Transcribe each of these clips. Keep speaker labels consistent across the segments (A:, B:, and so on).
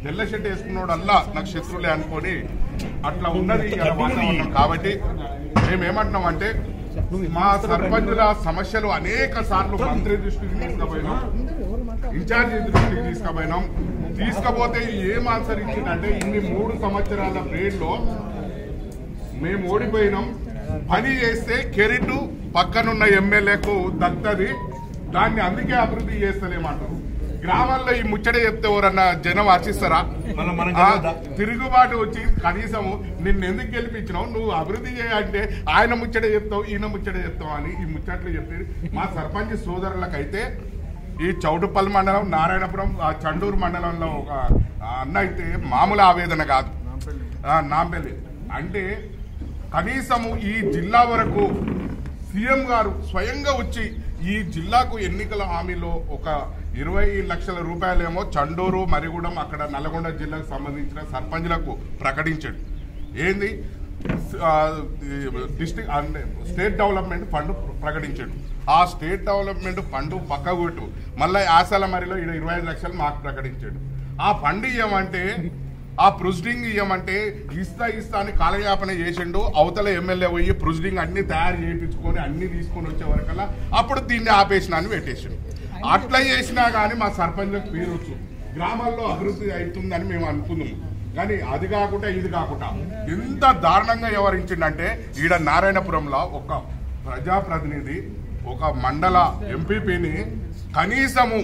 A: తెల్ల షర్ట్ వేసుకున్నాడు అల్లా నాకు శత్రువులే అనుకొని అట్లా ఉన్నది వాతావరణం. కాబట్టి మేమేమంటున్నామంటే మా సర్పంచుల సమస్యలు అనేక సార్లు మంత్రి దృష్టికి తీసుకుపోయినాం, ఇన్ఛార్జి దృష్టికి తీసుకపోతే ఏం ఆన్సర్ ఇచ్చిందంటే ఇన్ని 3 సంవత్సరాల పీరియడ్లో మేము ఓడిపోయినాం, పని చేస్తే కెరీటు పక్కనున్న ఎమ్మెల్యేకు దత్తది, దాన్ని అందుకే అభివృద్ధి చేస్తలేమంటారు. గ్రామాల్లో ఈ ముచ్చట చెప్తే ఎవరన్నా జనం ఆశిస్తారా? తిరుగుబాటు వచ్చి కనీసం నిన్ను ఎందుకు గెలిపించినావు, నువ్వు అభివృద్ధి చేయాలంటే ఆయన ముచ్చట చెప్తావు ఈయన ముచ్చట చెప్తావు అని ఈ ముచ్చట్లు చెప్పి మా సర్పంచ్ సోదరులకైతే ఈ చౌటుపల్లి మండలం నారాయణపురం చండూరు మండలంలో ఒక అన్న అయితే మామూలు ఆవేదన కాదు, నాంపల్లి అంటే కనీసము ఈ జిల్లా వరకు సీఎం గారు స్వయంగా వచ్చి ఈ జిల్లాకు ఎన్నికల హామీలో ఒక 20 లక్షల రూపాయలేమో చండూరు మరిగూడెం అక్కడ నల్గొండ జిల్లాకు సంబంధించిన సర్పంచ్లకు ప్రకటించాడు. ఏంది డిస్ట్రిక్ట్ స్టేట్ డెవలప్మెంట్ ఫండ్ ప్రకటించాడు. ఆ స్టేట్ డెవలప్మెంట్ ఫండ్ పక్క కొట్టు మళ్ళీ ఆశాల మరిలో 25 లక్షలు మాకు ప్రకటించాడు. ఆ ఫండ్ ఇవ్వమంటే ఆ ప్రొసీడింగ్ ఇవ్వమంటే ఇస్తా అని కాలయాపన చేసిండు. అవతల ఎమ్మెల్యే పోయి ప్రొసీడింగ్ అన్ని తయారు చేయించుకొని అన్ని తీసుకొని వచ్చే వరకల్లా అప్పుడు దీన్ని ఆపేసిన అని పెట్టేసిండు. అట్లా చేసినా కానీ మా సర్పంచ్లకు పేరొచ్చు, గ్రామాల్లో అభివృద్ధి అవుతుందని మేము అనుకున్నాము. కానీ అది కాకుండా ఇది కాకుండా ఎంత దారుణంగా వ్యవహరించిందంటే ఈడ నారాయణపురంలో ఒక ప్రజాప్రతినిధి ఒక మండల ఎంపీపీని కనీసం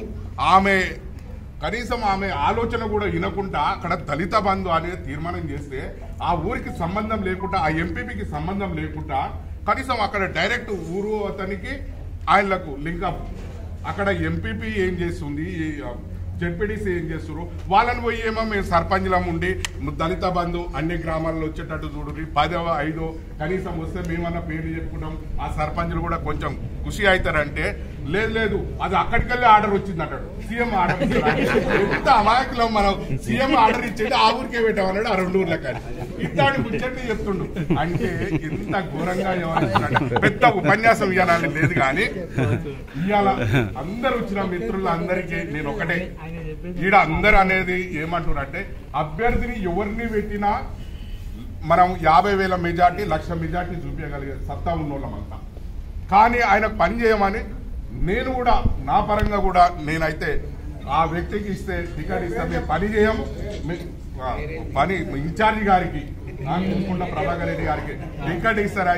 A: ఆమె ఆలోచన కూడా వినకుండా అక్కడ దళిత బంధు అనేది తీర్మానం చేస్తే ఆ ఊరికి సంబంధం లేకుండా ఆ ఎంపీపీకి సంబంధం లేకుండా కనీసం అక్కడ డైరెక్ట్ ఊరు అతనికి ఆయనకు లింకప్ అక్కడ ఎంపీపీ ఏం చేస్తుంది జెడ్పీడీసీ ఏం చేస్తున్నారు వాళ్ళని పోయి ఏమో మేము సర్పంచ్లం ఉండి దళిత బంధు అన్ని గ్రామాల్లో వచ్చేటట్టు చూడండి 10వ 5 కనీసం వస్తే మేమన్నా పేర్లు చెప్పుకుంటాం ఆ సర్పంచ్లు కూడా కొంచెం ఖుషి అవుతారంటే లేదు అది అక్కడికెళ్ళి ఆర్డర్ వచ్చింది అంటాడు సీఎం ఆర్డర్ ఎంత అమాయకులం మనం సీఎం ఆర్డర్ ఇచ్చేది ఆ ఊరికే పెట్టామన్నాడు ఆ 2 ఊర్ల కానీ ఇట్లాంటి ముచ్చట్లు చెప్తుండు అంటే ఇంత ఘోరంగా వ్యవహరిస్తున్నాడు. పెద్ద ఉపన్యాసం ఇవ్వాలని లేదు కానీ ఇవాళ అందరు వచ్చిన మిత్రులందరికీ నేను ఒకటే ఈడ అందరు అనేది ఏమంటున్నారంటే అభ్యర్థిని ఎవరిని పెట్టినా మనం 50,000 మెజార్టీ 1,00,000 మెజార్టీ చూపించగలిగే సత్తా ఉన్నోళ్ళమంతా. కానీ ఆయనకు పని చేయమని నేను కూడా నా పరంగా కూడా నేనైతే ఆ వ్యక్తికి ఇస్తే టికెట్ ఇస్తే మేము పని చేయము. పని ఇన్ఛార్జి గారికి ప్రభాకర్ రెడ్డి గారికి టికెట్ ఇస్తారా